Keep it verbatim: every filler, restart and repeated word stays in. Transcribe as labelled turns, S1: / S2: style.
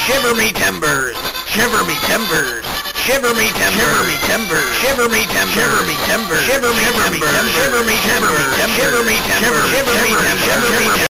S1: Shiver me timbers, shiver me timbers, shiver me timbers, shiver me timbers, shiver me timbers, shiver me timbers, shiver me timbers, shiver me timbers, shiver me timbers, shiver me timbers, shiver me timbers.